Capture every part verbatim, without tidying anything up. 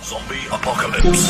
Zombie apocalypse.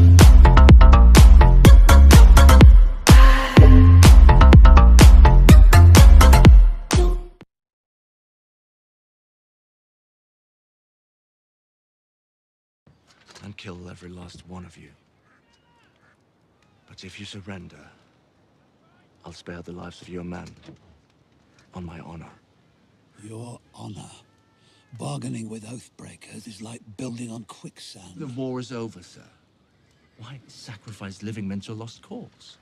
And kill every last one of you. But if you surrender, I'll spare the lives of your men. On my honor. Your honor? Bargaining with Oathbreakers is like building on quicksand. The war is over, sir. Why sacrifice living men to a lost cause?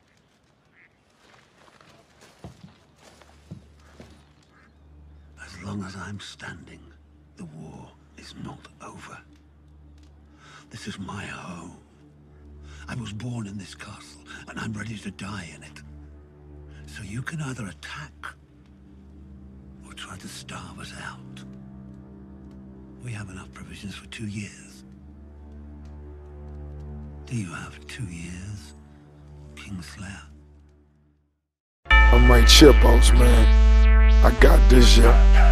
As long as I'm standing, the war is not over. This is my home. I was born in this castle, and I'm ready to die in it. So you can either attack, or try to starve us out. We have enough provisions for two years. Do you have two years, Kingslayer? I'm right here, boss man. I got this, yeah.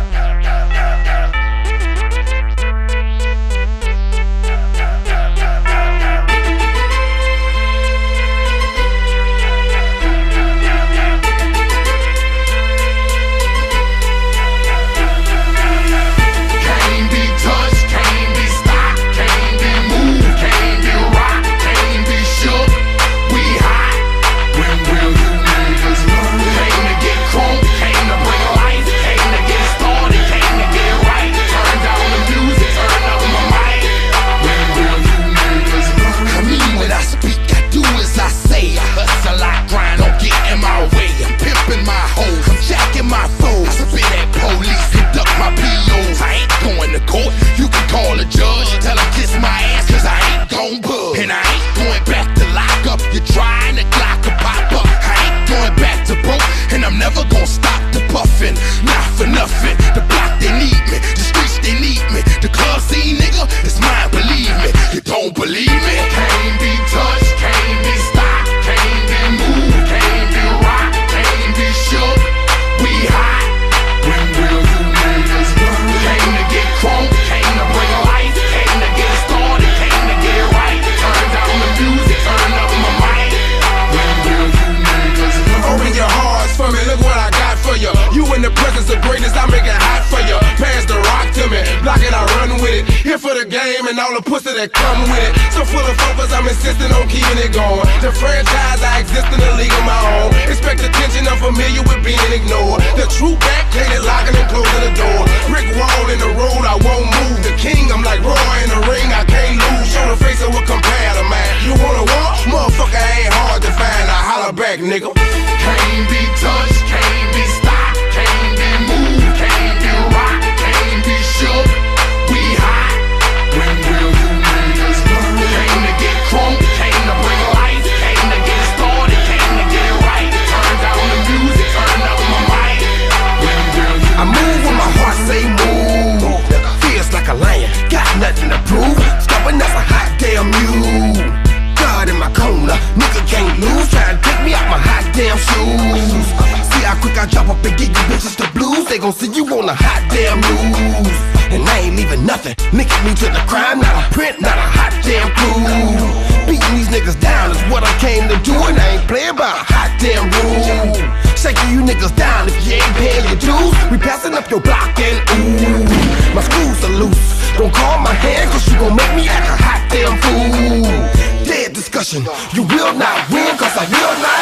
And all the pussy that come with it. So full of focus, I'm insisting on keeping it going. The franchise, I exist in a league of my own. Expect attention, I'm familiar with being ignored. The true back, hated locking and closing the door. Brick wall in the road, I won't move. The king, I'm like Roy in the ring, I can't lose. Show the face of what compare to man. You wanna walk? Motherfucker ain't hard to find. I holler back, nigga. Can't be touched, can't be stopped, can't be moved, can't be rocked, can't be shook. We hot. When will you niggas learn? Came to get crunk, came to bring life, came to get started, came to get right. Turn down the music, turn up my mic. When will you I move when my heart say move. Feels like a lion, got nothing to prove. Stubborn as a hot damn mule. God in my corner, nigga can't lose. Try to take me out my hot damn shoes. See how quick I drop up and get you bitches the blues. They gon' see you on the hot damn news. And I ain't leaving nothing, linking me to the crime. Not a print, not a hot damn clue. Beating these niggas down is what I came to do. And I ain't playing by a hot damn rule. Shaking you niggas down if you ain't paying your dues. We passing up your block and ooh, my screws are loose. Don't call my hand cause you gon' make me act a hot damn fool. Dead discussion, you will not win cause I will not